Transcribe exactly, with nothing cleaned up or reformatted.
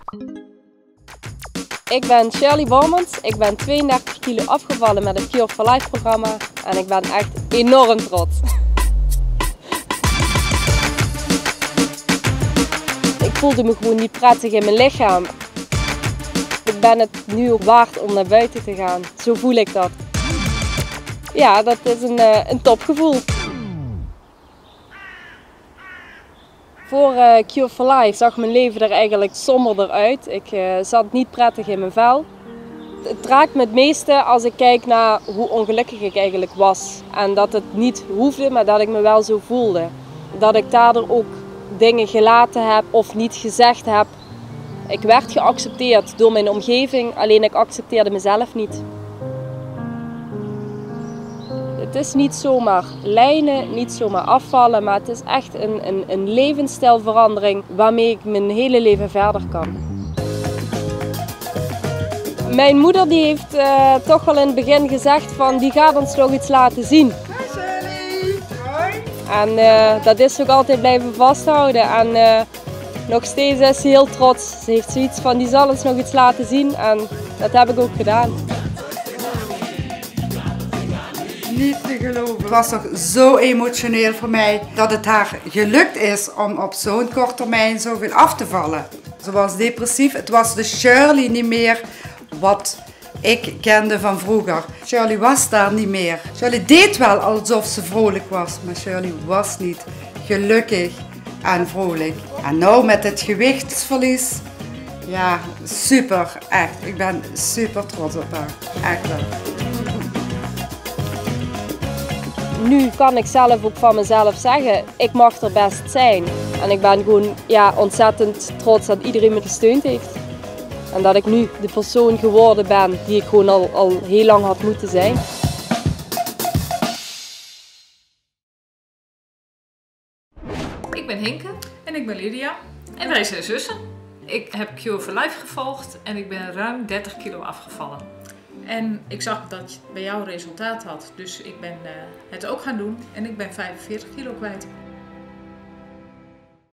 Ik ben Shirley Bormans, ik ben tweeëndertig kilo afgevallen met het Cure for Life programma en ik ben echt enorm trots. Ik voelde me gewoon niet prettig in mijn lichaam. Ik ben het nu ook waard om naar buiten te gaan, zo voel ik dat. Ja, dat is een, een topgevoel. Voor uh, Cure for Life zag mijn leven er eigenlijk somberder uit. Ik uh, zat niet prettig in mijn vel. Het raakt me het meeste als ik kijk naar hoe ongelukkig ik eigenlijk was. En dat het niet hoefde, maar dat ik me wel zo voelde. Dat ik daardoor ook dingen gelaten heb of niet gezegd heb. Ik werd geaccepteerd door mijn omgeving, alleen ik accepteerde mezelf niet. Het is niet zomaar lijnen, niet zomaar afvallen, maar het is echt een, een, een levensstijlverandering waarmee ik mijn hele leven verder kan. Mijn moeder die heeft uh, toch wel in het begin gezegd van die gaat ons nog iets laten zien. Hoi Shirley! Hoi! En uh, dat is ook altijd blijven vasthouden. En uh, nog steeds is ze heel trots. Ze heeft zoiets van die zal ons nog iets laten zien en dat heb ik ook gedaan. Niet te geloven. Het was toch zo emotioneel voor mij dat het haar gelukt is om op zo'n korte termijn zoveel af te vallen. Ze was depressief. Het was de Shirley niet meer wat ik kende van vroeger. Shirley was daar niet meer. Shirley deed wel alsof ze vrolijk was, maar Shirley was niet gelukkig en vrolijk. En nou met het gewichtsverlies, ja, super, echt. Ik ben super trots op haar. Echt wel. Nu kan ik zelf ook van mezelf zeggen, ik mag er best zijn. En ik ben gewoon ja, ontzettend trots dat iedereen me gesteund heeft. En dat ik nu de persoon geworden ben die ik gewoon al, al heel lang had moeten zijn. Ik ben Hinke. En ik ben Lydia. En wij zijn zussen. Ik heb Cure for Life gevolgd en ik ben ruim dertig kilo afgevallen. En ik zag dat het bij jou resultaat had, dus ik ben uh, het ook gaan doen en ik ben vijfenveertig kilo kwijt.